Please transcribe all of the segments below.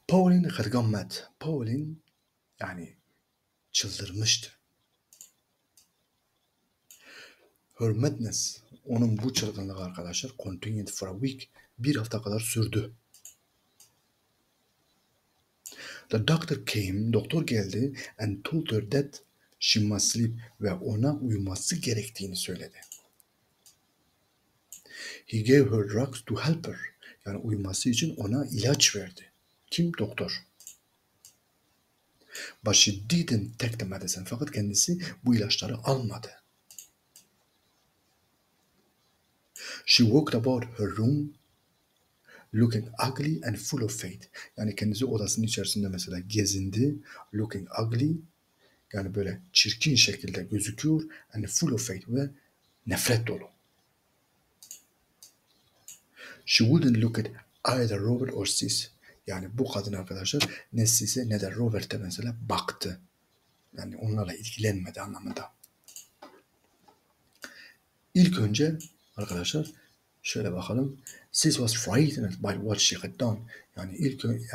Pauline had gone mad. Pauline yani çıldırmıştı. Her madness, onun bu çılgınlığı arkadaşlar, continued for a week. Bir hafta kadar sürdü. The doctor came, doktor geldi and told her that she must sleep ve ona uyuması gerektiğini söyledi. He gave her drugs to help her. Yani uyuması için ona ilaç verdi. Kim? Doktor. But she didn't take the medicine. Fakat kendisi bu ilaçları almadı. She walked about her room looking ugly and full of faith. Yani kendisi odasının içerisinde mesela gezindi. Looking ugly, yani böyle çirkin şekilde gözüküyor. And full of faith ve nefret dolu. She wouldn't look at either Robert or Sis. Yani bu kadın arkadaşlar ne Sis'e ne de Robert'e mesela baktı. Yani onlarla ilgilenmedi anlamında. İlk önce arkadaşlar şöyle bakalım. Sis was frightened by what she had done. Yani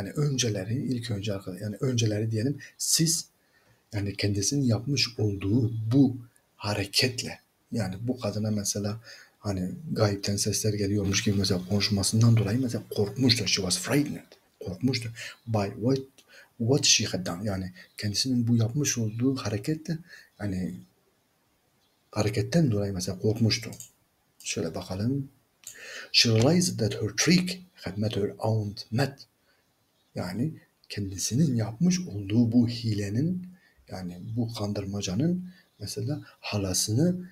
önceleri diyelim, Sis yani kendisinin yapmış olduğu bu hareketle, yani bu kadına mesela hani gayipten sesler geliyormuş gibi mesela konuşmasından dolayı mesela korkmuştu. She was frightened. Korkmuştu. By what she had done. Yani kendisinin bu yapmış olduğu hareketle, yani hareketten dolayı mesela korkmuştu. Şöyle bakalım. She realized that her trick had made her aunt mad. Yani kendisinin yapmış olduğu bu hilenin, yani bu kandırmacanın mesela halasını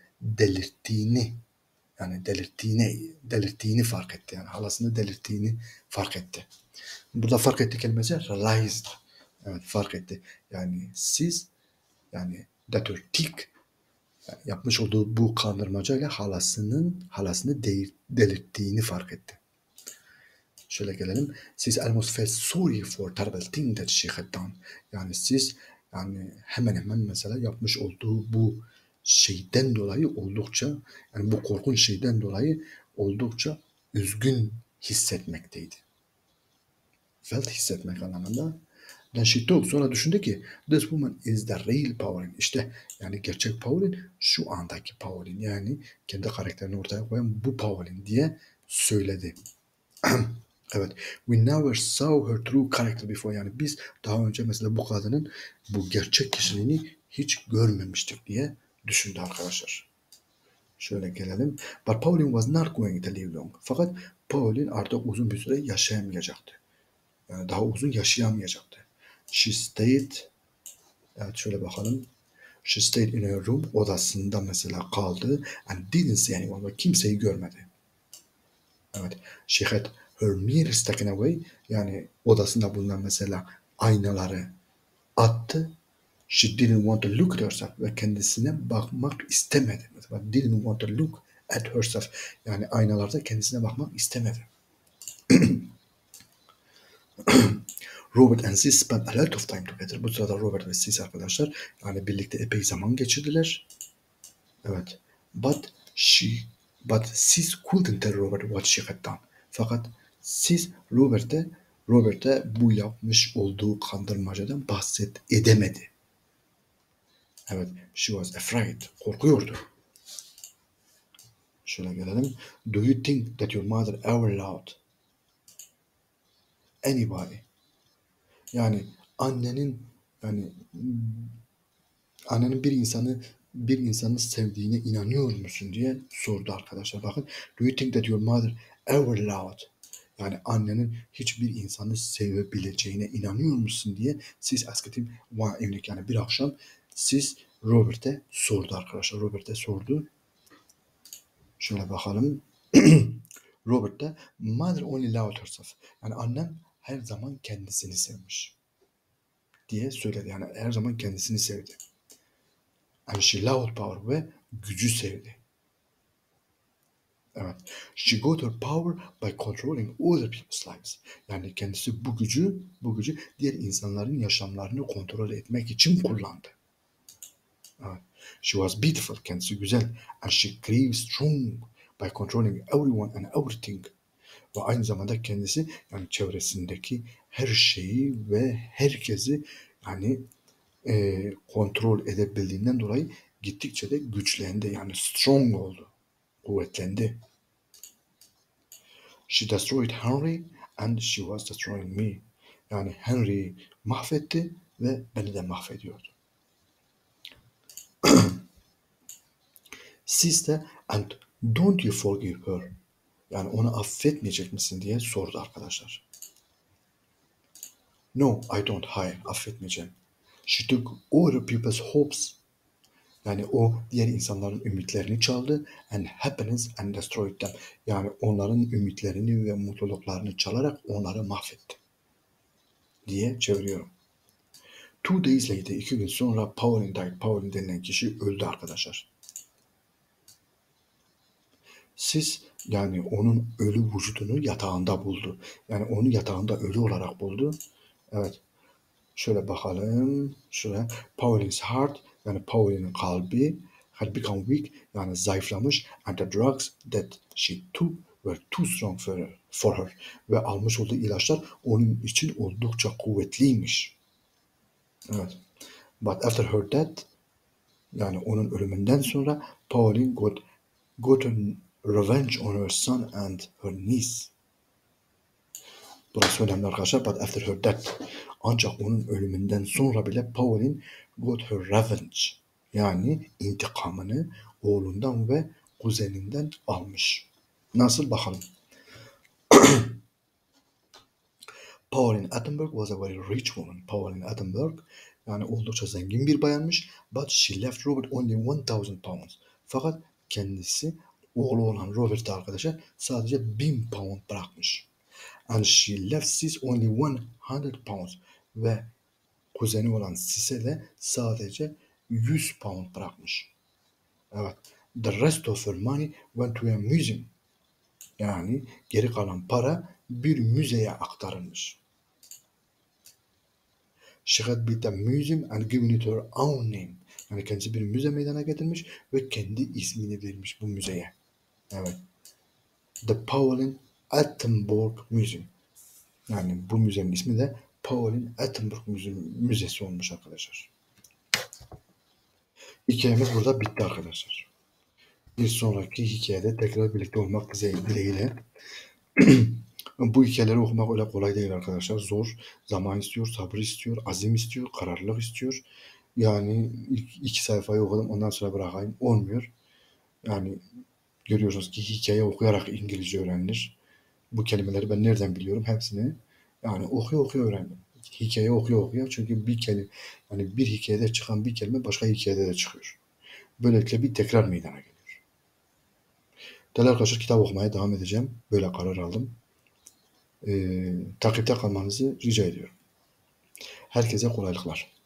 delirttiğini fark etti. Yani halasını delirttiğini fark etti. Burada fark etti kelimesi realized. Evet, fark etti. Yani siz, yani that her trick, yani yapmış olduğu bu kandırmacayla halasını delirttiğini fark etti. Şöyle gelelim. Siz almost felt sorry for terrible thing that she had done. Yani siz yani hemen mesela yapmış olduğu bu şeyden dolayı oldukça, yani bu korkunç şeyden dolayı oldukça üzgün hissetmekteydi. Felt, hissetmek anlamında. Then she thought, sonra düşündü ki this woman is the real Pauline. İşte yani gerçek Pauline şu andaki Pauline, yani kendi karakterini ortaya koyan bu Pauline diye söyledi. Evet. We never saw her true character before. Yani biz daha önce mesela bu kadının bu gerçek kişiliğini hiç görmemiştik diye düşündü arkadaşlar. Şöyle gelelim. But Pauline was not going to live long. Fakat Pauline artık uzun bir süre yaşayamayacaktı. Yani daha uzun yaşayamayacaktı. She stayed, evet şöyle bakalım. She stayed in her room, odasında mesela kaldı. And didn't see anyone. Ve kimseyi görmedi. Evet. She had her mirrors taken away. Yani odasında bulunan mesela aynaları attı. She didn't want to look at herself. Ve kendisine bakmak istemedi. Mesela didn't want to look at herself. Yani aynalarda kendisine bakmak istemedi. Robert and Sis spent a lot of time together. Bu sırada Robert ve Sis arkadaşlar yani birlikte epey zaman geçirdiler. Evet. But Sis couldn't tell Robert what she had done. Fakat Sis Robert'e bu yapmış olduğu kandırmacadan edemedi. Evet. She was afraid. Korkuyordu. Şöyle gelelim. Do you think that your mother ever loved anybody? Yani annenin bir insanı sevdiğine inanıyor musun diye sordu arkadaşlar. Bakın. Do you think that your mother ever loved? Yani annenin hiçbir insanı sevebileceğine inanıyor musun diye siz asked him one evening, yani bir akşam siz Robert'e sordu arkadaşlar. Robert'e sordu. Şöyle bakalım. Robert de mother only loved herself. Yani annem her zaman kendisini sevmiş diye söyledi. Yani her zaman kendisini sevdi. And she loved power ve gücü sevdi. Evet. She got her power by controlling other people's lives. Yani kendisi bu gücü diğer insanların yaşamlarını kontrol etmek için kullandı. Evet. She was beautiful, kendisi güzel. And she grew strong by controlling everyone and everything. Ve aynı zamanda kendisi yani çevresindeki her şeyi ve herkesi yani kontrol edebildiğinden dolayı gittikçe de güçlendi. Yani strong oldu. Kuvvetlendi. She destroyed Henry and she was destroying me. Yani Henry'yi mahvetti ve beni de mahvediyordu. Siz de and don't you forgive her. Yani onu affetmeyecek misin diye sordu arkadaşlar. No, I don't. Hayır, affetmeyeceğim. She took other people's hopes. Yani o diğer insanların ümitlerini çaldı and happiness and destroyed them. Yani onların ümitlerini ve mutluluklarını çalarak onları mahvetti diye çeviriyorum. 2 days later, 2 gün sonra Pauline died. Pauline denilen kişi öldü arkadaşlar. Siz yani onun ölü vücudunu yatağında buldu. Yani onu yatağında ölü olarak buldu. Evet. Şöyle bakalım. Şuraya. Pauline's heart yani Pauline'in kalbi had become weak yani zayıflamış and the drugs that she took were too strong for her. Ve almış olduğu ilaçlar onun için oldukça kuvvetliymiş. Evet. But after her death yani onun ölümünden sonra Pauline got a revenge on her son and her niece. Burası önemli arkadaşlar. But after her death. Ancak onun ölümünden sonra bile Pauline got her revenge. Yani intikamını oğlundan ve kuzeninden almış. Nasıl bakalım. Pauline Attenborough was a very rich woman. Pauline Attenborough yani oldukça zengin bir bayanmış. But she left Robert only 1000 pounds. Fakat kendisi oğlu olan Robert'a arkadaşlar sadece 1000 pound bırakmış. And she left sis only 100 pounds. Ve kuzeni olan Sis'e de sadece 100 pound bırakmış. Evet. The rest of her money went to a museum. Yani geri kalan para bir müzeye aktarılmış. She had built a museum and given it her own name. Yani kendisi bir müze meydana getirmiş ve kendi ismini vermiş bu müzeye. Evet. The Pauline Attenborough Museum. Yani bu müzenin ismi de Pauline Attenborough Müzesi olmuş arkadaşlar. Hikayemiz burada bitti arkadaşlar. Bir sonraki hikayede tekrar birlikte olmak dileğiyle. Bu hikayeleri okumak öyle kolay değil arkadaşlar. Zor. Zaman istiyor, sabır istiyor, azim istiyor, kararlılık istiyor. Yani ilk 2 sayfayı okudum ondan sonra bırakayım. Olmuyor. Yani görüyorsunuz ki hikaye okuyarak İngilizce öğrenilir. Bu kelimeleri ben nereden biliyorum? Hepsini yani okuya öğrendim. Hikaye okuya çünkü bir kelime yani bir hikayede çıkan bir kelime başka hikayede de çıkıyor. Böylelikle bir tekrar meydana geliyor. Değerli arkadaşlar kitap okumaya devam edeceğim. Böyle karar aldım. Takipte kalmanızı rica ediyorum. Herkese kolaylıklar.